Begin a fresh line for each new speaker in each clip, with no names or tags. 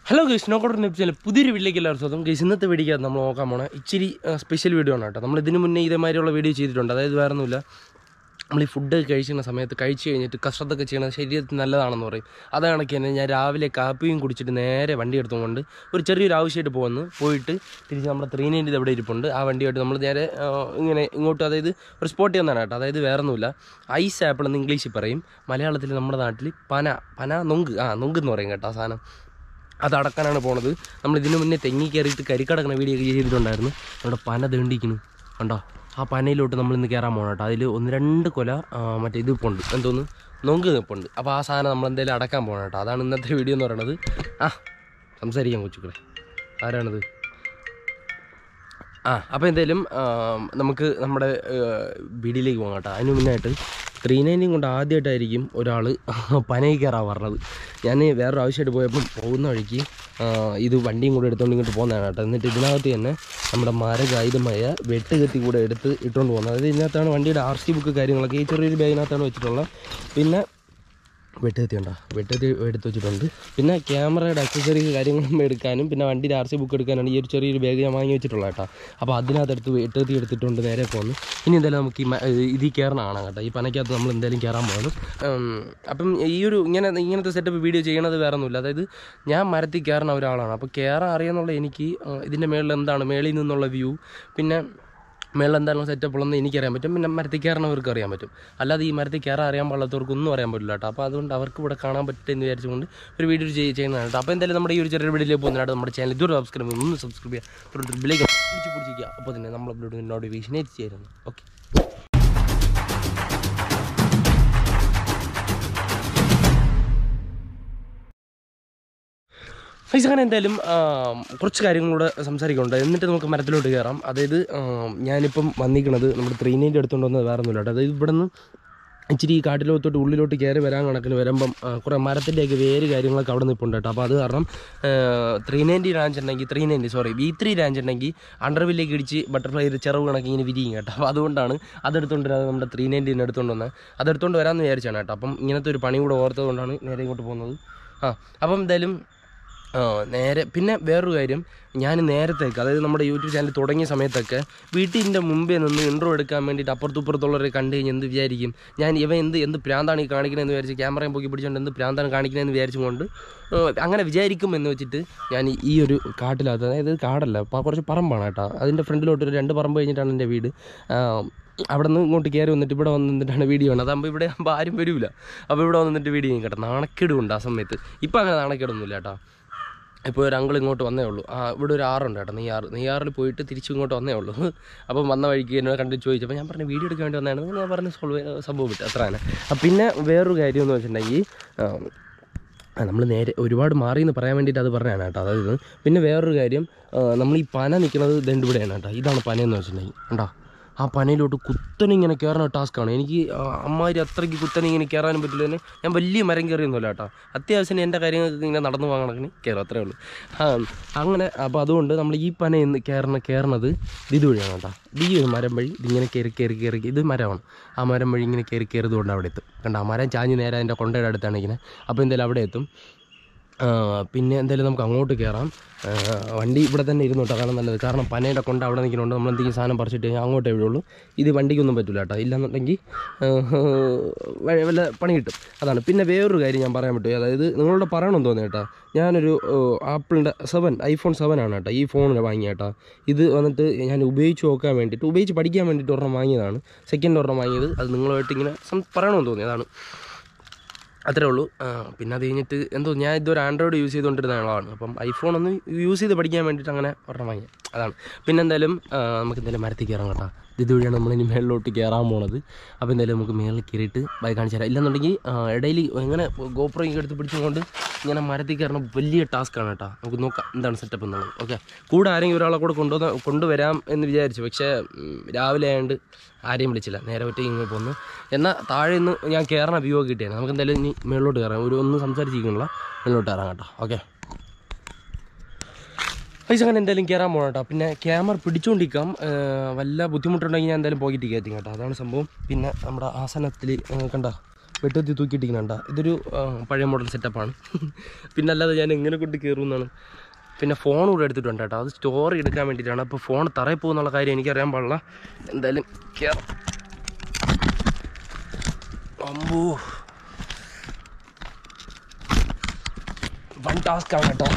Hello guys, പുതിയൊരു വീഡിയോയിലേക്ക് എല്ലാവർക്കും സ്വാഗതം. ഗൈസ്, ഇന്നത്തെ വീഡിയോയ്ക്ക് നമ്മൾ നോക്കാൻ പോണേ ഇച്ചിരി സ്പെഷ്യൽ വീഡിയോ ആണ് കേട്ടോ. നമ്മൾ ഇതിന് മുന്നേ ഇതേമാതിരിയുള്ള വീഡിയോ ചെയ്തിട്ടുണ്ട്. അതായത് വേറെ ഒന്നുമില്ല, നമ്മൾ ഈ ഫുഡ് കഴിക്കുന്ന സമയത്ത് കഴിച്ച് കഴിഞ്ഞിട്ട് കസരത്തൊക്കെ ചെയ്യണത് ശരീരത്തിന് നല്ലതാണെന്ന് പറയും. അത് കണക്ക് തന്നെ ഞാൻ രാവിലെ കാപ്പിയും കുടിച്ചിട്ട് നേരെ വണ്ടി എടുത്തുകൊണ്ട് ഒരു ചെറിയൊരു ആവശ്യമായിട്ട് പോയിട്ട് തിരിച്ച് നമ്മുടെ 390 ഇവിടെ ഇരിപ്പുണ്ട്. ആ വണ്ടിയായിട്ട് നമ്മൾ നേരെ ഇങ്ങനെ ഇങ്ങോട്ട്, അതായത് ഒരു സ്പോട്ടിൽ വന്നാണ് കേട്ടോ. അതായത് വേറെ ഒന്നുമില്ല, ഐസ് ആപ്പിൾ എന്ന് ഇംഗ്ലീഷിൽ പറയും, മലയാളത്തിൽ നമ്മുടെ നാട്ടിൽ നൊങ്ക് എന്ന് പറയും കേട്ടോ. ആ സാധനം അതടക്കാനാണ് പോണത്. നമ്മൾ ഇതിന് മുന്നേ തെങ്ങി കയറിയിട്ട് കരിക്കടക്കണ വീഡിയോ ഒക്കെ ചെയ്തിട്ടുണ്ടായിരുന്നു. നമ്മുടെ പന തേണ്ടിക്കുന്നു കണ്ടോ. ആ പനയിലോട്ട് നമ്മൾ ഇന്ന് കയറാൻ പോകണം കേട്ടോ. അതിൽ 1-2 കൊല മറ്റേ ഇത് ഇപ്പോൾ ഉണ്ട്, എന്തോന്ന് നൊങ്ക് നിൽപ്പുണ്ട്. അപ്പോൾ ആ സാധനം നമ്മൾ എന്തായാലും അടക്കാൻ പോകണം കേട്ടോ. അതാണ് ഇന്നത്തെ വീഡിയോ എന്ന് പറയുന്നത്. സംസാരിക്കാൻ കൊച്ചുക്കളെ, ആരാണിത്? അപ്പോൾ എന്തായാലും നമുക്ക് നമ്മുടെ വീഡിയോയിലേക്ക് പോകാം കേട്ടോ. അതിന് മുന്നായിട്ട് 390 കൊണ്ട് ആദ്യമായിട്ടായിരിക്കും ഒരാൾ പനയിൽ കയറാൻ പറഞ്ഞത്. ഞാൻ വേറൊരു ആവശ്യമായിട്ട് പോയപ്പം പോകുന്ന വഴിക്ക് ഇത് വണ്ടിയും കൂടെ എടുത്തുകൊണ്ട് ഇങ്ങോട്ട് പോകുന്നതാണ് കേട്ടോ. എന്നിട്ട് ഇതിനകത്ത് തന്നെ നമ്മുടെ മരകായുധമായ വെട്ടുകത്തി കൂടെ ഇട്ടുകൊണ്ട് പോകുന്നത്. അതായത് ഇതിനകത്താണ് വണ്ടിയുടെ RC ബുക്ക് കാര്യങ്ങളൊക്കെ ഈ ചെറിയൊരു ബാഗിനകത്താണ് വെച്ചിട്ടുള്ളത്. പിന്നെ വെട്ടുകത്തി എടുത്ത് വെച്ചിട്ടുണ്ട്. പിന്നെ ക്യാമറയുടെ അക്സസറീസ് കാര്യങ്ങളും എടുക്കാനും പിന്നെ വണ്ടിയുടെ RC ബുക്ക് എടുക്കാനാണ് ഈ ഒരു ചെറിയൊരു ബാഗ് ഞാൻ വാങ്ങി വെച്ചിട്ടുള്ളത് കേട്ടോ. അപ്പോൾ അതിനകത്ത് വെട്ടുകത്തി എടുത്തിട്ടുണ്ട് നേരെ പോകുന്നു. ഇനി എന്തായാലും നമുക്ക് ഇതിൽ കയറണമാണ് കേട്ടോ. ഈ പനയ്ക്കകത്ത് നമ്മൾ എന്തായാലും കയറാൻ പോകുന്നു. അപ്പം ഈ ഒരു ഇങ്ങനത്തെ സെറ്റപ്പ് വീഡിയോ ചെയ്യണത് വേറെ ഒന്നുമില്ല. അതായത് ഞാൻ മരത്തിൽ കയറുന്ന ഒരാളാണ്. അപ്പോൾ കയറാൻ അറിയാമെന്നുള്ള എനിക്ക് ഇതിൻ്റെ മേളിൽ എന്താണ്, മേളിൽ നിന്നുള്ള വ്യൂ, പിന്നെ മേളിൽ എന്താണ് സെറ്റപ്പുള്ളതെന്ന് എനിക്കറിയാൻ പറ്റും. പിന്നെ മരത്തിൽ കയറണവർക്ക് അറിയാൻ പറ്റും. അല്ലാതെ ഈ മരത്തിൽ കയറാൻ അറിയാൻ പാടാത്തവർക്കൊന്നും അറിയാൻ പറ്റില്ല കേട്ടോ. അപ്പോൾ അതുകൊണ്ട് അവർക്ക് ഇവിടെ കാണാൻ പറ്റുമെന്ന് വിചാരിച്ചുകൊണ്ട് ഒരു വീഡിയോ ചെയ്യുന്നതാണ് കേട്ടോ. അപ്പോൾ എന്തായാലും നമ്മുടെ ഈ ഒരു ചെറിയ വീഡിയോയിലേക്ക് പോകുന്നതാണ്. നമ്മുടെ ചാനൽ ഇതുവരെ സബ്സ്ക്രൈബ് ചെയ്യുക, ബിലേക്ക് പിടിച്ചിരിക്കുക. അപ്പോൾ തന്നെ നമ്മൾ അപ്ലോഡ് നോട്ടിഫിക്കേഷൻ എത്തിച്ചേരുന്നു. ഓക്കെ, അങ്ങനെ എന്തായാലും കുറച്ച് കാര്യങ്ങളൂടെ സംസാരിക്കുന്നുണ്ട്. എന്നിട്ട് നമുക്ക് മരത്തിലോട്ട് കയറാം. അതായത് ഞാനിപ്പം വന്നിരിക്കുന്നത് നമ്മുടെ 390 എടുത്തുകൊണ്ട് വന്നത് വേറെ ഒന്നുമില്ല കേട്ടോ. അതായത് ഇവിടെ നിന്ന് ഇച്ചിരി ഈ കാട്ടിലോത്തോട്ട് ഉള്ളിലോട്ട് കയറി വരാൻ കണക്കിന് വരുമ്പം കുറേ മരത്തിൻ്റെയൊക്കെ വേര് കാര്യങ്ങളൊക്കെ അവിടെ നിൽപ്പുണ്ട് കേട്ടോ. അപ്പോൾ അത് കാരണം 390 റാഞ്ച് ഉണ്ടെങ്കിൽ V3 റാഞ്ച് ഉണ്ടെങ്കിൽ അണ്ടർവില്ലേക്ക് ഇടിച്ച് ബട്ടർഫ്ലൈ ചിറവ് കണക്കി ഇങ്ങനെ വിരിയും കേട്ടോ. അപ്പോൾ അതുകൊണ്ടാണ് അതെടുത്തുകൊണ്ട് വരാതെ നമ്മുടെ 390 എടുത്തുകൊണ്ട് വന്നത്. അതെടുത്തുകൊണ്ട് വരാമെന്ന് വിചാരിച്ചാണ് കേട്ടോ. അപ്പം ഇങ്ങനത്തെ ഒരു പണി കൂടെ ഓർത്തത് കൊണ്ടാണ് നേരെ ഇങ്ങോട്ട് പോകുന്നത്. അപ്പം എന്തായാലും നേരെ പിന്നെ വേറൊരു കാര്യം, ഞാൻ നേരത്തേക്ക്, അതായത് നമ്മുടെ യൂട്യൂബ് ചാനൽ തുടങ്ങിയ സമയത്തൊക്കെ വീട്ടിൻ്റെ മുമ്പേ നിന്ന് ഇൻട്രോ എടുക്കാൻ വേണ്ടിയിട്ട് അപ്പുറത്തുള്ളവരെ കണ്ടു കഴിഞ്ഞ് എന്ത് വിചാരിക്കും, ഞാൻ എന്ത് പ്രാന്താണ് ഈ കാണിക്കണമെന്ന് വിചാരിച്ച് ക്യാമറയും പൊക്കി പിടിച്ചുകൊണ്ട് എന്ത് പ്രാന്താണ് കാണിക്കണമെന്ന് വിചാരിച്ചുകൊണ്ട് അങ്ങനെ വിചാരിക്കും എന്ന് വെച്ചിട്ട് ഞാൻ ഈ ഒരു കാട്ടിനകത്ത്, അതായത് കാടല്ല, കുറച്ച് പറമ്പാണ് കേട്ടോ. അതിൻ്റെ ഫ്രണ്ടിലോട്ട് 2 പറമ്പ് കഴിഞ്ഞിട്ടാണ് എൻ്റെ വീട്. അവിടെ നിന്ന് ഇങ്ങോട്ട് കയറി വന്നിട്ട് ഇവിടെ വന്നിട്ടാണ് വീഡിയോ ആണ്. അതാകുമ്പോൾ ഇവിടെ ആകുമ്പോൾ ആരും വരില്ല. അപ്പോൾ ഇവിടെ വന്നിട്ട് വീഡിയോ ചെയ്യും കേട്ടോ. നാണക്കേടുണ്ട് ആ സമയത്ത്. ഇപ്പം അങ്ങനെ നാണക്കേടൊന്നുമില്ല കേട്ടോ. ഇപ്പോൾ ഒരു അങ്കിൾ ഇങ്ങോട്ട് വന്നേ ഉള്ളൂ. ഇവിടെ ഒരു ആറുണ്ട് കേട്ടോ, നെയ്യാറിൽ പോയിട്ട് തിരിച്ചു ഇങ്ങോട്ട് വന്നേ ഉള്ളൂ. അപ്പം വന്ന വഴിക്ക് എന്നോട് കണ്ടിട്ട് ചോദിച്ചപ്പോൾ ഞാൻ പറഞ്ഞു വീഡിയോ എടുക്കാൻ വേണ്ടി വന്നതാണ്. ഞാൻ പറഞ്ഞ് സംഭവം വിട്ടു, അത്ര തന്നെ. പിന്നെ വേറൊരു കാര്യം എന്ന് വെച്ചിട്ടുണ്ടെങ്കിൽ, നമ്മൾ നേരെ ഒരുപാട് മാറിയെന്ന് പറയാൻ വേണ്ടിയിട്ട് അത് പറഞ്ഞതാണ് കേട്ടോ. അതായത് പിന്നെ വേറൊരു കാര്യം, നമ്മൾ ഈ പന നിൽക്കുന്നത് ദണ്ട് ഇവിടെയാണ് കേട്ടോ. ഇതാണ് പനയെന്ന് വെച്ചിട്ടുണ്ടെങ്കിൽ കണ്ടോ. ആ പനയിലോട്ട് കുത്തനെ ഇങ്ങനെ കയറുന്ന ടാസ്ക്കാണ്. എനിക്ക് അമ്മാതിരി അത്രയ്ക്ക് കുത്തനെ ഇങ്ങനെ കയറാനും പറ്റില്ല. തന്നെ ഞാൻ വലിയ മരം കയറിയൊന്നുമില്ല കേട്ടോ. അത്യാവശ്യം എൻ്റെ കാര്യങ്ങൾക്ക് ഇങ്ങനെ നടന്നു പോകണക്കിന് കയറും, അത്രേ ഉള്ളൂ. അങ്ങനെ അപ്പോൾ അതുകൊണ്ട് നമ്മൾ ഈ പന കയറണത് ഇതുവഴിയാണ് കേട്ടോ. ഈ ഒരു മരം വഴി ഇതിങ്ങനെ കയറി ഇത് മരമാണ്. ആ മരം വഴി ഇങ്ങനെ കയറിയതുകൊണ്ട് അവിടെ എത്തും കണ്ടോ. ആ മരം ചാഞ്ഞ് നേരെ അതിൻ്റെ കൊണ്ടയുടെ അടുത്താണ് ഇങ്ങനെ. അപ്പോൾ എന്തായാലും അവിടെ എത്തും. പിന്നെ എന്തായാലും നമുക്ക് അങ്ങോട്ട് കയറാം. വണ്ടി ഇവിടെ തന്നെ ഇരുന്നോട്ടോ, അതാണ് നല്ലത്. കാരണം പനയുടെ കൊണ്ട് അവിടെ നിൽക്കുന്നുണ്ട്. നമ്മൾ എന്തെങ്കിലും സാധനം പറിച്ചിട്ട് കഴിഞ്ഞാൽ അങ്ങോട്ടേ വീഴുള്ളൂ. ഇത് വണ്ടിക്കൊന്നും പറ്റില്ല കേട്ടോ. ഇല്ലെന്നുണ്ടെങ്കിൽ വല്ല പണി കിട്ടും, അതാണ്. പിന്നെ വേറൊരു കാര്യം ഞാൻ പറയാൻ പറ്റും, അതായത് നിങ്ങളോട് പറയണമെന്ന് തോന്നി കേട്ടോ. ഞാനൊരു ആപ്പിളിൻ്റെ iPhone 7 ആണ് കേട്ടോ ഈ ഫോണിന് വാങ്ങിയ കേട്ടോ. ഇത് വന്നിട്ട് ഞാൻ ഉപയോഗിച്ച് പഠിക്കാൻ വേണ്ടിയിട്ട് ഒരെണ്ണം വാങ്ങിയതാണ്. സെക്കൻഡ് ഒരെണ്ണം വാങ്ങിയത്. അത് നിങ്ങളുമായിട്ട് ഇങ്ങനെ പറയണമെന്ന് തോന്നി, അതാണ്, അത്രേ ഉള്ളൂ. പിന്നെ അത് കഴിഞ്ഞിട്ട് ഞാൻ ഇതൊരു ആൻഡ്രോയിഡ് യൂസ് ചെയ്തുകൊണ്ടിരുന്ന ആളാണ്. അപ്പം iPhone ഒന്ന് യൂസ് ചെയ്ത് പഠിക്കാൻ വേണ്ടിയിട്ട് അങ്ങനെ ഒരെണ്ണം വാങ്ങി, അതാണ്. പിന്നെ എന്തായാലും നമുക്ക് എന്തായാലും മരത്തിൽ കയറാം കേട്ടോ. ഇതുവഴിയാണ് നമ്മളിനി മേളിലോട്ട് കയറാൻ പോണത്. അപ്പോൾ എന്തായാലും നമുക്ക് മേളിൽ കയറിയിട്ട് ബൈക്ക് കാണിച്ചു തരാം. ഇല്ലെന്നുണ്ടെങ്കിൽ ഇടയിൽ എങ്ങനെ GoPro എടുത്ത് പിടിച്ചുകൊണ്ട് ഇങ്ങനെ മരത്തിൽ കയറണം വലിയ ടാസ്ക്കാണ് കേട്ടോ. നമുക്ക് നോക്കാം എന്താണ് സെറ്റപ്പ് എന്നുള്ളത്. ഓക്കെ, കൂടെ ആരെങ്കിലും ഒരാളെ കൂടെ കൊണ്ടുവരാം എന്ന് വിചാരിച്ചു. പക്ഷേ രാവിലെ ആയതുകൊണ്ട് ആരെയും വിളിച്ചില്ല, നേരെ ഒറ്റ ഇങ്ങനെ പോന്നു. എന്നാൽ താഴെ നിന്ന് ഞാൻ കയറണ വ്യൂ ഒക്കെ കിട്ടിയാണ്. നമുക്ക് എന്തായാലും ഇനി മേളിലോട്ട് കയറാം. ഒന്നും സംസാരിച്ചിരിക്കണില്ല, മേളിലോട്ട് കയറാം കേട്ടോ. ഓക്കെ, അങ്ങനെ എന്തായാലും കയറാൻ പോകണം കേട്ടോ. പിന്നെ ക്യാമറ പിടിച്ചുകൊണ്ടിരിക്കാം, വല്ല ബുദ്ധിമുട്ടുണ്ടെങ്കിൽ ഞാൻ എന്തായാലും പോയിട്ട് കയറ്റി കേട്ടോ, അതാണ് സംഭവം. പിന്നെ നമ്മുടെ ആസനത്തിൽ കണ്ട വെട്ടത്തി തൂക്കിയിട്ടിരിക്കണണ്ട. ഇതൊരു പഴയ മോഡൽ സെറ്റപ്പാണ്. പിന്നെ അല്ലാതെ ഞാൻ എങ്ങനെ കൊണ്ട് കയറുമെന്നാണ്. പിന്നെ ഫോൺ കൂടെ എടുത്തിട്ടുണ്ട് കേട്ടോ, അത് സ്റ്റോറി എടുക്കാൻ വേണ്ടിയിട്ടാണ്. അപ്പോൾ ഫോൺ തറയിൽ പോകുന്നുള്ള കാര്യം എനിക്കറിയാൻ പാടില്ല. എന്തായാലും കയറാം. അമ്പോ വൺ ടാസ്ക്കാണ് കേട്ടോ,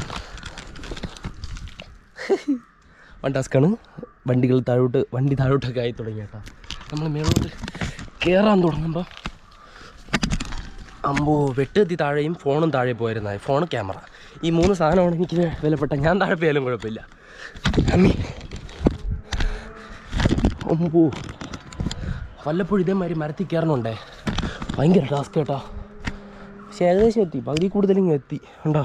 വൺ ടാസ്ക്കാണ്. വണ്ടി താഴോട്ടൊക്കെ ആയി തുടങ്ങി കേട്ടോ. നമ്മൾ മേളോട്ട് കയറാൻ തുടങ്ങുമ്പോൾ അമ്പോ വെട്ടെത്തി താഴെയും ഫോണും താഴെ പോയിരുന്നായി. ഫോൺ, ക്യാമറ, ഈ 3 സാധനമാണ് എനിക്ക് വിലപ്പെട്ട. ഞാൻ താഴെ പോയാലും കുഴപ്പമില്ല. അമ്പോ വല്ലപ്പോഴും ഇതേമാതിരി മരത്തിൽ കയറണുണ്ടേ, ഭയങ്കര ടാസ്ക് കേട്ടോ. പക്ഷെ ഏകദേശം എത്തി, പകുതി കൂടുതലും എത്തി ഉണ്ടോ.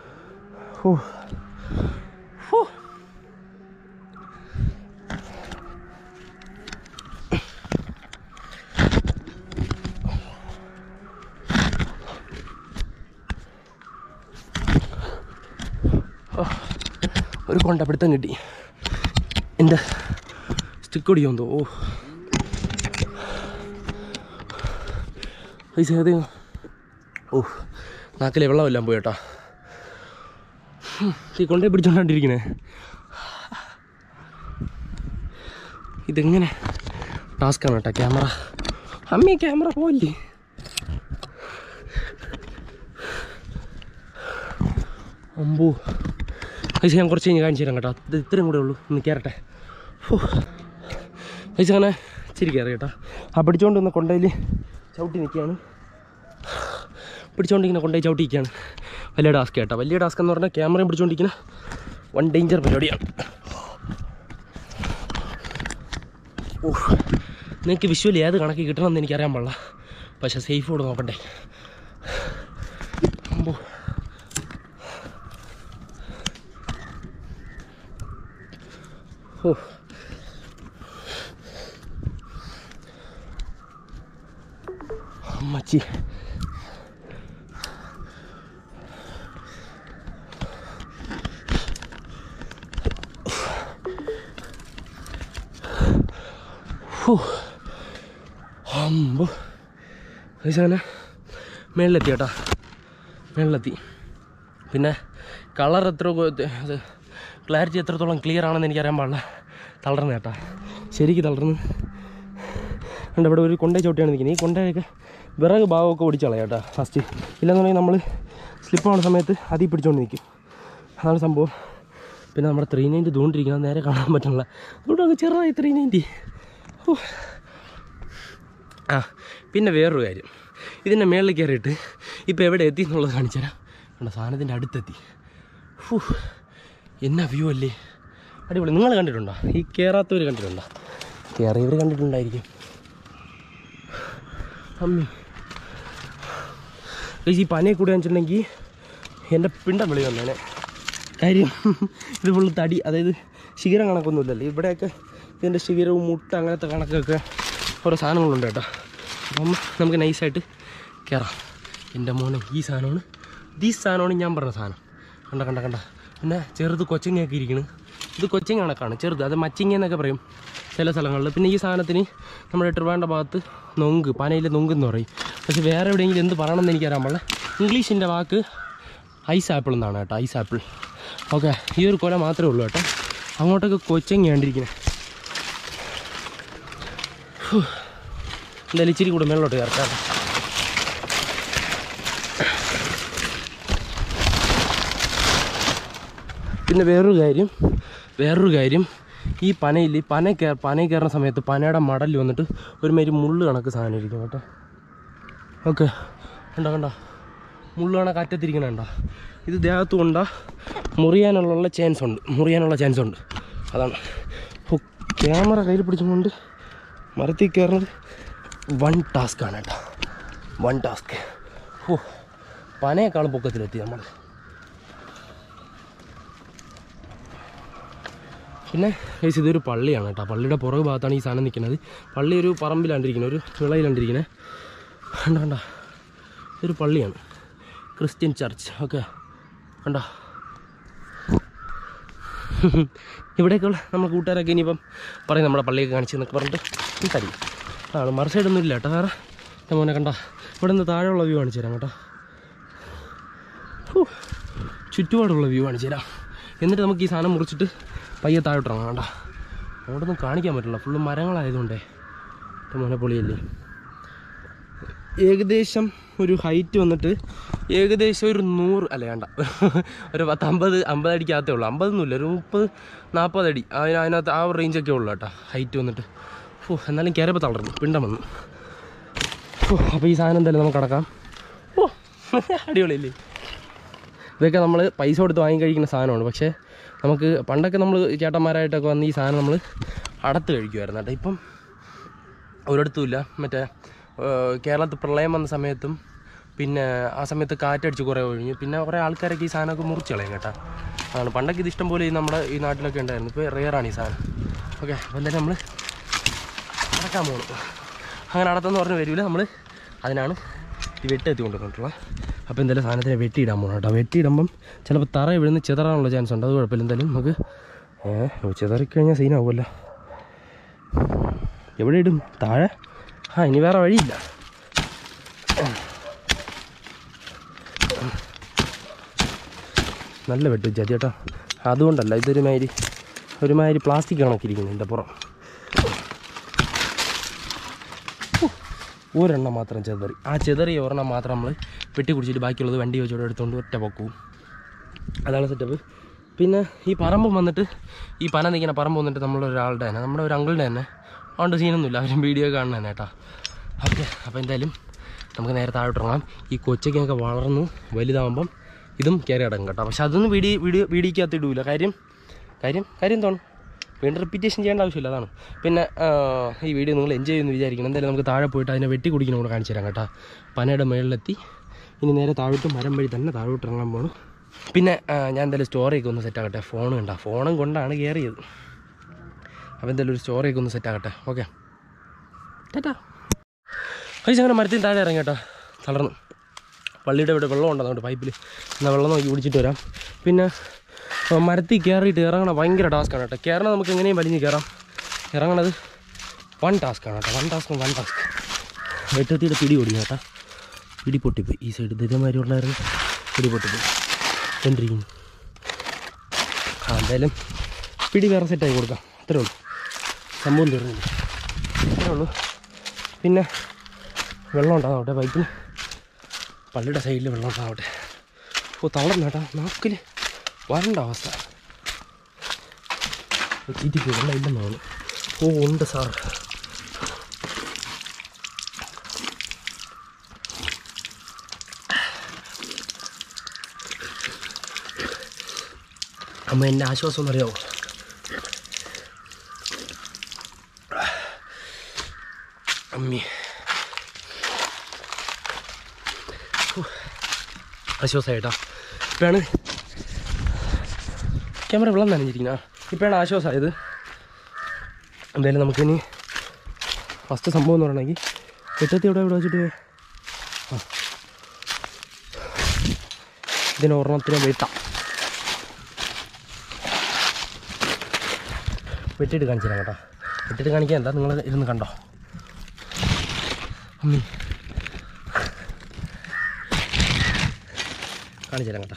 ഒരു കൊണ്ടപ്പിടുത്തം കിട്ടി. എൻ്റെ സ്റ്റിക്ക് ഓടിക്കാൻ പൈസ നാക്കിലെ വെള്ളമെല്ലാം പോയി കേട്ടോ. ഈ കൊണ്ടേ പിടിച്ചോണ്ടിരിക്കണേ. ഇതെങ്ങനെ ടാസ്ക്കാണ് കേട്ടോ. ക്യാമറ, അമ്മേ ക്യാമറ പോയില്ലേ. അമ്പോ പൈസ ഞാൻ കുറച്ച് കഴിഞ്ഞ് കാണിച്ചു തരാം കേട്ടോ. ഇത് ഇത്രയും കൂടെ ഉള്ളൂ, ഒന്ന് കയറട്ടെ. പൈസ അങ്ങനെ ഇച്ചിരി കയറി കേട്ടോ. ആ പിടിച്ചോണ്ട് വന്ന കൊണ്ടയിൽ ചവിട്ടി നിൽക്കുകയാണ്. പിടിച്ചോണ്ടിരിക്കുന്ന കൊണ്ടയിൽ ചവിട്ടി നിൽക്കുകയാണ്. വലിയ ടാസ്ക് കേട്ടോ. വലിയ ടാസ്ക് എന്ന് പറഞ്ഞാൽ ക്യാമറയും പിടിച്ചോണ്ടിരിക്കുന്ന വൺ ഡേഞ്ചർ പരിപാടിയാണ്. നിങ്ങൾക്ക് വിഷ്വലി ഏത് കണക്ക് കിട്ടണമെന്ന് എനിക്കറിയാൻ പാടില്ല. പക്ഷേ സേഫോട് നോക്കണ്ടേ. അമ്പോ അമ്മച്ചി, അമ്പോ അങ്ങനെ മേളിലെത്തി കേട്ടോ. മേളിലെത്തി. പിന്നെ കളർ ക്ലാരിറ്റി എത്രത്തോളം ക്ലിയർ ആണെന്ന് എനിക്കറിയാൻ പാടില്ല. തളർന്ന് കേട്ടോ, ശരിക്കും തളർന്ന്. ഉണ്ട് ഇവിടെ ഒരു കൊണ്ടേ ചവിട്ടിയാണ് നിൽക്കുന്നത്. ഈ കൊണ്ടയൊക്കെ വിറക് ഭാഗമൊക്കെ ഓടിച്ച് കളയാം കേട്ടോ ഫസ്റ്റ്. ഇല്ലെന്നുണ്ടെങ്കിൽ നമ്മൾ സ്ലിപ്പാവുന്ന സമയത്ത് അതിൽ പിടിച്ചുകൊണ്ട് നിൽക്കും. അതാണ് സംഭവം. പിന്നെ നമ്മുടെ 390 തൂണ്ടിരിക്കുന്നത് നേരെ കാണാൻ പറ്റുന്നില്ല. അതുകൊണ്ടൊക്കെ ചെറുതായി 390. ആ പിന്നെ വേറൊരു കാര്യം, ഇതിൻ്റെ മേളിൽ കയറിയിട്ട് ഇപ്പോൾ എവിടെ എത്തി എന്നുള്ളത് കാണിച്ചു തരാം. കണ്ടോ, സാധനത്തിൻ്റെ അടുത്തെത്തി. എന്നാ വ്യൂ അല്ലേ, അടിപൊളി. നിങ്ങൾ കണ്ടിട്ടുണ്ടോ? ഈ കയറാത്തവർ കണ്ടിട്ടുണ്ടോ? കയറിയവർ കണ്ടിട്ടുണ്ടായിരിക്കും. അമ്മി ഈ പനയെ കൂടെ വെച്ചിട്ടുണ്ടെങ്കിൽ എൻ്റെ പിണ്ടം വിളി വന്നേനെ. കാര്യം ഇത് ഫുള്ള് തടി, അതായത് ശിഖരം കണക്കൊന്നുമില്ലല്ലോ. ഇവിടെയൊക്കെ ഇതിൻ്റെ ശിഖരവും മുട്ട അങ്ങനത്തെ കണക്കൊക്കെ ഓരോ സാധനങ്ങളുണ്ട് കേട്ടോ. അപ്പം നമുക്ക് നൈസായിട്ട് കയറാം. എൻ്റെ മോനെ ഈ സാധനമാണ് ഞാൻ പറഞ്ഞ സാധനം. കണ്ട പിന്നെ ചെറുത് കൊച്ചിങ്ങയൊക്കെ ഇരിക്കുന്നു. ഇത് കൊച്ചിങ്ങ കണക്കാണ്, ചെറുത്. അത് മച്ചിങ്ങ എന്നൊക്കെ പറയും ചില സ്ഥലങ്ങളിൽ. പിന്നെ ഈ സാധനത്തിന് നമ്മുടെ ട്രിവാൻഡ്രം ഭാഗത്ത് പനയിലെ നൊങ്കെന്ന് പറയും. പക്ഷെ വേറെ എവിടെയെങ്കിലും എന്ത് പറയണമെന്ന് എനിക്കറിയാൻ പാടില്ല. ഇംഗ്ലീഷിൻ്റെ വാക്ക് ഐസ് ആപ്പിൾ എന്നാണ് കേട്ടോ, ഐസ് ആപ്പിൾ. ഓക്കെ, ഈ ഒരു കൊല മാത്രമേ ഉള്ളൂ കേട്ടോ. അങ്ങോട്ടൊക്കെ കൊച്ചിങ്ങയാണ്ടിരിക്കുന്നത്. എന്തായാലും ഇച്ചിരി കൂടെ മേളിലോട്ട് കയറക്കാം. പിന്നെ വേറൊരു കാര്യം ഈ പനയിൽ കയറുന്ന സമയത്ത് പനയുടെ മടലിൽ വന്നിട്ട് ഒരുമാതിരി മുള്ള് കണക്ക് സാധനം ഇരിക്കും കേട്ടോ. ഓക്കെ, കണ്ടോ മുള്ള് കണക്ക് അറ്റത്തിരിക്കണ കണ്ടോ. ഇത് ദേഹത്ത് കൊണ്ടാൽ മുറിയാനുള്ള ചാൻസ് ഉണ്ട്. അതാണ് ക്യാമറ കയ്യിൽ പിടിച്ചുകൊണ്ട് മരത്തിൽ കയറുന്നത് വൺ ടാസ്ക്കാണ് കേട്ടോ. One task. പനയേക്കാളും പൊക്കത്തിലെത്തി നമ്മൾ. പിന്നെ ഇതൊരു പള്ളിയാണ് കേട്ടോ. പള്ളിയുടെ പുറകു ഭാഗത്താണ് ഈ സാധനം നിൽക്കുന്നത്. പള്ളി ഒരു പറമ്പിലാണ്ടിരിക്കുന്നത്, ഒരു വിളയിലാണ്ടിരിക്കുന്നത്. കണ്ട ഇതൊരു പള്ളിയാണ്, ക്രിസ്ത്യൻ ചർച്ച്. ഓക്കെ, കണ്ടോ. ഇവിടേക്കുള്ള നമ്മൾ കൂട്ടുകാരൊക്കെ ഇനിയിപ്പം പറയും നമ്മുടെ പള്ളിയൊക്കെ കാണിച്ചെന്നൊക്കെ പറഞ്ഞിട്ട് തരും. ആണ് മറു സൈഡൊന്നും ഇല്ല കേട്ടോ. വേറെ മോനെ കണ്ട ഇവിടെ നിന്ന് താഴെയുള്ള വ്യൂ കാണിച്ചു തരാം കേട്ടോ. ചുറ്റുപാടുള്ള വ്യൂ കാണിച്ചു തരാം. എന്നിട്ട് നമുക്ക് ഈ സാധനം മുറിച്ചിട്ട് പയ്യെ താഴോട്ടിറങ്ങാം. കണ്ട അവിടെ ഒന്നും കാണിക്കാൻ പറ്റില്ല, ഫുള്ള് മരങ്ങളായതുകൊണ്ടേ. മോനെ പൊളിയല്ലേ. ഏകദേശം ഒരു ഹൈറ്റ് വന്നിട്ട് ഏകദേശം ഒരു 100 അല്ല വേണ്ട ഒരു 50 അടിക്കകത്തേ ഉള്ളൂ. 50 ഒരു 30-40 അടി അതിനകത്ത് ആ ഒരു റേഞ്ചൊക്കെ ഉള്ളൂ കേട്ടോ ഹൈറ്റ് വന്നിട്ട്. എന്നാലും കയറിയപ്പോൾ തളർന്നു, പിണ്ടം വന്നു. അപ്പോൾ ഈ സാധനം എന്തായാലും നമുക്ക് അടക്കാം. അടിപൊളിയല്ലേ. ഇതൊക്കെ നമ്മൾ പൈസ കൊടുത്ത് വാങ്ങി കഴിക്കുന്ന സാധനമാണ്. പക്ഷേ നമുക്ക് പണ്ടൊക്കെ നമ്മൾ ചേട്ടന്മാരായിട്ടൊക്കെ വന്ന് ഈ സാധനം നമ്മൾ അടത്ത് കഴിക്കുമായിരുന്നു കേട്ടോ. ഇപ്പം ഒരിടത്തുമില്ല. മറ്റേ കേരളത്തിൽ പ്രളയം വന്ന സമയത്തും പിന്നെ ആ സമയത്ത് കാറ്റടിച്ച് കുറേ ഒഴിഞ്ഞു. പിന്നെ കുറേ ആൾക്കാരൊക്കെ ഈ സാധനമൊക്കെ മുറിച്ച് കളയും കേട്ടോ. അതാണ് പണ്ടൊക്കെ ഇത് ഇഷ്ടം പോലെ നമ്മുടെ ഈ നാട്ടിലൊക്കെ ഉണ്ടായിരുന്നു. ഇപ്പോൾ റെയറാണ് ഈ സാധനം. ഓക്കെ, അപ്പോൾ എന്തായാലും നമ്മൾ അടക്കാൻ പോകുന്നു. അങ്ങനെ അടത്തെന്ന് പറഞ്ഞ് വരില്ല, നമ്മൾ അതിനാണ് ഈ വെട്ടെത്തി കൊണ്ടുവന്നിട്ടുള്ളത്. അപ്പോൾ എന്തായാലും സാധനത്തിനെ വെട്ടിയിടാൻ പോകണം കേട്ടോ. വെട്ടിയിടുമ്പം ചിലപ്പോൾ തറ വിഴുന്ന് ചിതറാനുള്ള ചാൻസ് ഉണ്ട്. അത് കുഴപ്പമില്ല. എന്തായാലും നമുക്ക് ചിതറിക്കഴിഞ്ഞാൽ സീനാവുമല്ലോ. എവിടെ ഇടും? താഴെ? ഇനി വേറെ വഴിയില്ല. നല്ല വെട്ട് ചതി കേട്ടോ. അതുകൊണ്ടല്ല, ഒരുമാതിരി പ്ലാസ്റ്റിക് കണക്കിരിക്കുന്നു ഇതിൻ്റെ പുറം. ഒരെണ്ണം മാത്രം ചെതറി. ആ ചെതറിയ ഒരെണ്ണം മാത്രം നമ്മൾ വെട്ടി കുടിച്ചിട്ട് ബാക്കിയുള്ളത് വണ്ടി വെച്ചോടെ എടുത്തുകൊണ്ട് ഒറ്റ പൊക്കവും. അതാണ് സെറ്റപ്പ്. പിന്നെ ഈ പറമ്പ് വന്നിട്ട് ഈ പന നിൽക്കുന്ന പറമ്പ് വന്നിട്ട് നമ്മളൊരാളുടെ തന്നെ, നമ്മുടെ ഒരു അങ്കിളുടെ തന്നെ. അതുകൊണ്ട് സീനൊന്നുമില്ല, അവരും വീഡിയോ കാണുന്ന തന്നെ കേട്ടോ. ഓക്കെ, അപ്പോൾ എന്തായാലും നമുക്ക് നേരെ താഴോട്ടിറങ്ങാം. ഈ കൊച്ചയ്ക്കൊക്കെ വളർന്ന് വലുതാകുമ്പം ഇതും കയറി അടങ്ങും കേട്ടോ. പക്ഷെ അതൊന്നും വീഡിയോക്കകത്ത് ഇടൂല. കാര്യം എന്താണ്, വീണ്ടും റിപ്പീറ്റേഷൻ ചെയ്യേണ്ട ആവശ്യമില്ല. അതാണ്. പിന്നെ ഈ വീഡിയോ നിങ്ങൾ എൻജോയ് ചെയ്യുമെന്ന് വിചാരിക്കണം. എന്തായാലും നമുക്ക് താഴെ പോയിട്ട് അതിനെ വെട്ടി കുടിക്കണം കൂടെ കാണിച്ചു തരാം കേട്ടോ. പനയുടെ മുകളിലെത്തി ഇനി നേരെ താഴോട്ട് മരം വഴി തന്നെ താഴോട്ട് ഇറങ്ങാൻ പോകണം. പിന്നെ ഞാൻ എന്തായാലും സ്റ്റോറിയൊക്കെ ഒന്ന് സെറ്റാകട്ടെ. ഫോണും കൊണ്ടാണ് കയറിയത്. അപ്പോൾ എന്തായാലും ഒരു സ്റ്റോറിയൊക്കെ ഒന്ന് സെറ്റാകട്ടെ. ഓക്കെ, ടാറ്റാ. അങ്ങനെ മരത്തിന് താഴെ ഇറങ്ങി കേട്ടോ. തളർന്നു. പള്ളിയുടെ ഇവിടെ വെള്ളം ഉണ്ടോ അതുകൊണ്ട് പൈപ്പിൽ എന്നാൽ വെള്ളം നോക്കി കുടിച്ചിട്ട് വരാം. പിന്നെ മരത്തിൽ കയറിയിട്ട് ഇറങ്ങണം ഭയങ്കര ടാസ്ക്കാണ് കേട്ടോ. കയറണം നമുക്ക് എങ്ങനെയും വലിഞ്ഞ് കയറാം. ഇറങ്ങണത് 1 ടാസ്ക്കാണ് കേട്ടോ. 1 ടാസ്ക്. വെട്ടത്തിയുടെ പിടി ഓടിഞ്ഞു കേട്ടോ. പിടി പൊട്ടിപ്പോയി. ഈ സൈഡ് ഇതേമാതിരി ഉള്ളായിരുന്നു. പിടി പൊട്ടിപ്പോയി കൊണ്ടിരിക്കുന്നു. എന്തായാലും പിടി വേറെ സെറ്റാക്കി കൊടുക്കാം. അത്രേ ഉള്ളൂ, സംഭവം തീർന്നില്ല. അത്രേ ഉള്ളൂ. പിന്നെ വെള്ളം ഉണ്ടാകട്ടെ പൈപ്പിൽ, പള്ളിയുടെ സൈഡിൽ വെള്ളം ഉണ്ടാകട്ടെ. തളർന്നു കേട്ടോ. നാക്കിൽ വരണ്ട അവസ്ഥ. ചീറ്റിക്ക് വെള്ളം ഇല്ലെന്നാണ്. ഉണ്ട് സാർ. അമ്മ എൻ്റെ ആശ്വാസം എന്നറിയാമോ? അമ്മി ആശ്വാസമായിട്ടാ. ഇപ്പോഴാണ് ക്യാമറ വെള്ളം നനഞ്ഞിരിക്കുന്ന. ഇപ്പോഴാണ് ആശ്വാസമായത്. എന്തായാലും നമുക്കിനി ഫസ്റ്റ് സംഭവം എന്ന് പറയണമെങ്കിൽ വെട്ടത്തി ഇവിടെ വെച്ചിട്ട് ഇതിന് ഒരെണ്ണത്തിന് വെട്ടിയിട്ട് കാണിച്ചു തരാം കേട്ടോ. വെട്ടിയിട്ട് കാണിക്കാൻ എന്താ, നിങ്ങൾ ഇരുന്ന് കണ്ടോ. അമ്മി കാണിച്ചു തരാം കേട്ടോ.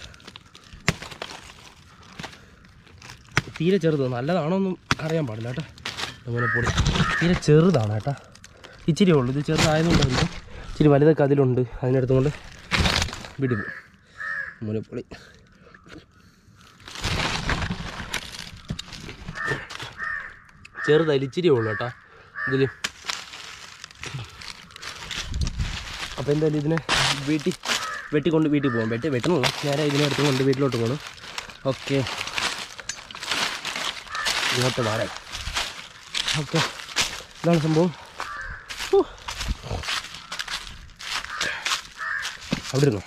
തീരെ ചെറുത്, നല്ലതാണോ ഒന്നും അറിയാൻ പാടില്ല കേട്ടോ. അങ്ങനെ പൊളി തീരെ ചെറുതാണ് കേട്ടോ. ഇച്ചിരി ഉള്ളൂ. ഇത് ചെറുതായതുകൊണ്ടാണ്. ഇച്ചിരി വലുതൊക്കെ അതിലുണ്ട്. അതിനടുത്തുകൊണ്ട് വിടും. അങ്ങനെ പൊളി. ചെറുതായാലും ഇച്ചിരി ഉള്ളൂ കേട്ടോ ഇതിൽ. അപ്പോൾ എന്തായാലും ഇതിനെ വെട്ടിക്കൊണ്ട് വീട്ടിൽ പോകാം. വെട്ടണമല്ലോ, നേരെ ഇതിനെ എടുത്തുകൊണ്ട് വീട്ടിലോട്ട് പോകണം. ഓക്കെ, ഇങ്ങോട്ട് മാറാം. ഓക്കെ, ഇതാണ് സംഭവം. അവിടെ ഇരുന്നു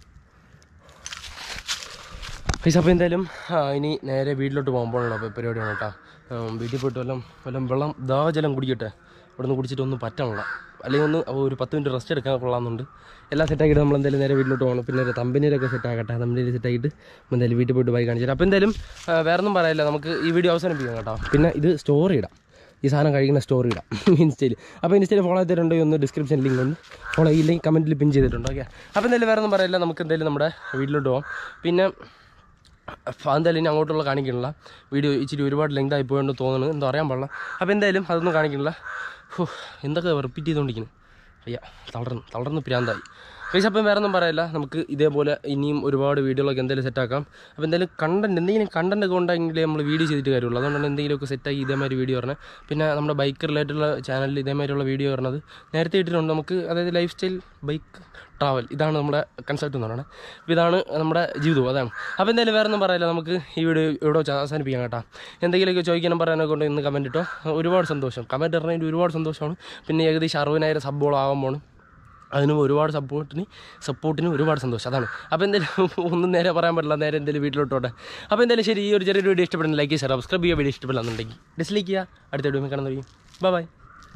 പൈസ. അപ്പോൾ എന്തായാലും ഇനി നേരെ വീട്ടിലോട്ട് പോകുമ്പോഴാണ് അപ്പോൾ പരിപാടിയാണ് കേട്ടോ. വീട്ടിൽ പോയിട്ട് വല്ലതും വെള്ളം ദാഹജലം കുടിക്കട്ടെ. ഇവിടെ നിന്ന് കുടിച്ചിട്ടൊന്നും പറ്റണില്ല. അല്ലെങ്കിൽ ഒരു 10 മിനിറ്റ് റെസ്റ്റ് എടുക്കാൻ കൊള്ളാമെന്നുണ്ട്. എല്ലാം സെറ്റാക്കിയിട്ട് നമ്മൾ എന്തായാലും നേരെ വീട്ടിലോട്ട് പോകണം. പിന്നെ ഒരു തമ്പനിയിലൊക്കെ സെറ്റാക്കട്ടെ. തമ്പനിയിൽ സെറ്റാക്കിയിട്ട് എന്തായാലും വീട്ടിൽ പോയിട്ട് ബൈക്ക് കാണിച്ചു തരാം. അപ്പോൾ എന്തായാലും വേറെ ഒന്നും പറയാനില്ല, നമുക്ക് ഈ വീഡിയോ അവസാനിപ്പിക്കാം കേട്ടോ. പിന്നെ ഇത് സ്റ്റോറി ഇടാം. ഈ സാധനം കഴിക്കുന്ന സ്റ്റോറി ഇടാം ഇൻസ്റ്റയിൽ. അപ്പോൾ ഇൻസ്റ്റയിൽ ഫോളോ ചെയ്തിട്ടുണ്ടോ ഒന്ന് ഡിസ്ക്രിപ്ഷനിൽ ലിങ്ക് ഉണ്ട്, ഫോളോ ചെയ്യില്ലെങ്കിൽ കമൻറ്റിൽ പിൻ ചെയ്തിട്ടുണ്ട്. ഓക്കെ, അപ്പോൾ എന്തായാലും വേറെ ഒന്നും പറയില്ല, നമുക്ക് എന്തായാലും നമ്മുടെ വീട്ടിലോട്ട് പോകാം. പിന്നെ എന്തായാലും ഇനി അങ്ങോട്ടുള്ള കാണിക്കണില്ല, വീഡിയോ ഇച്ചിരി ഒരുപാട് ലെങ്ത് ആയി പോയെന്ന് തോന്നുന്നു, എന്തോ അറിയാൻ പാടില്ല. അപ്പോൾ എന്തായാലും അതൊന്നും കാണിക്കണില്ല. എന്തൊക്കെ റിപ്പീറ്റ് ചെയ്തുകൊണ്ടിരിക്കുന്നു, അയ്യ തളർന്ന് പ്രാന്തായി ഗൈസ്. അപ്പം വേറെ ഒന്നും പറയില്ല, നമുക്ക് ഇതേപോലെ ഇനിയും ഒരുപാട് വീഡിയോകളൊക്കെ എന്തായാലും സെറ്റാക്കാം. അപ്പോൾ എന്തായാലും എന്തെങ്കിലും കണ്ടൻറ്റ് ഒക്കെ ഉണ്ടെങ്കിലേ നമ്മൾ വീഡിയോ ചെയ്തിട്ട് കാര്യമുള്ളൂ. അതുകൊണ്ടാണ് എന്തെങ്കിലുമൊക്കെ സെറ്റാക്കി ഇതേമാതിരി വീഡിയോ പറഞ്ഞത്. പിന്നെ നമ്മുടെ ബൈക്ക് റിലേറ്റഡുള്ള ചാനലിൽ ഇതേമാതിരിയുള്ള വീഡിയോ പറഞ്ഞത് നേരത്തെ ഇട്ടിട്ടുണ്ട് നമുക്ക്. അതായത് ലൈഫ് സ്റ്റൈൽ, ബൈക്ക്, ട്രാവൽ, ഇതാണ് നമ്മുടെ കൺസെപ്റ്റ് എന്ന് പറയുന്നത്. അപ്പോൾ ഇതാണ് നമ്മുടെ ജീവിതവും, അതാണ്. അപ്പോൾ എന്തായാലും വേറെ ഒന്നും പറയില്ല, നമുക്ക് ഈ വീഡിയോ ഇവിടെ അവസാനിപ്പിക്കാം കേട്ടോ. എന്തെങ്കിലുമൊക്കെ ചോദിക്കാനും പറയാനൊക്കെ കൊണ്ട് ഇന്ന് കമൻറ്റ് ഇട്ടോ. ഒരുപാട് സന്തോഷം, കമൻറ്റ് ഇടുന്നതിന് ഒരുപാട് സന്തോഷമാണ്. പിന്നെ ഏകദേശം 60,000 സബ്ബോളം ആകുമ്പോൾ അതിനും ഒരുപാട് സപ്പോർട്ടിന് ഒരുപാട് സന്തോഷം, അതാണ്. അപ്പോൾ എന്തായാലും ഒന്നും നേരെ പറയാൻ പറ്റില്ല, നേരെ എന്തായാലും വീട്ടിലോട്ടോട്ടെ. അപ്പോൾ എന്തായാലും ശരി, ഈ ഒരു ചെറിയൊരു വീഡിയോ ഇഷ്ടപ്പെടുന്ന ലൈക്ക് ചെയ്യുക, സബ്സ്ക്രൈബ് ചെയ്യുക, വീഡിയോ ഇഷ്ടപ്പെടില്ലെന്നുണ്ടെങ്കിൽ ഡിസ്ലൈക്ക് ചെയ്യുക. അടുത്ത വീഡിയോ കാണാൻ കഴിയും. ബൈ.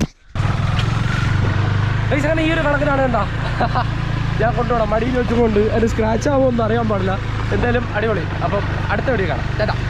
അങ്ങനെ ഈ ഒരു കണക്കിനാണ് കേട്ടോ ഞാൻ കൊണ്ടുപോകണം, മടിയിൽ വെച്ചുകൊണ്ട് അത് സ്ക്രാച്ച് ആവുമോ എന്ന് അറിയാൻ പാടില്ല. എന്തായാലും അടിപൊളി. അപ്പം അടുത്ത വീഡിയോ കാണാം. ചേട്ടാ.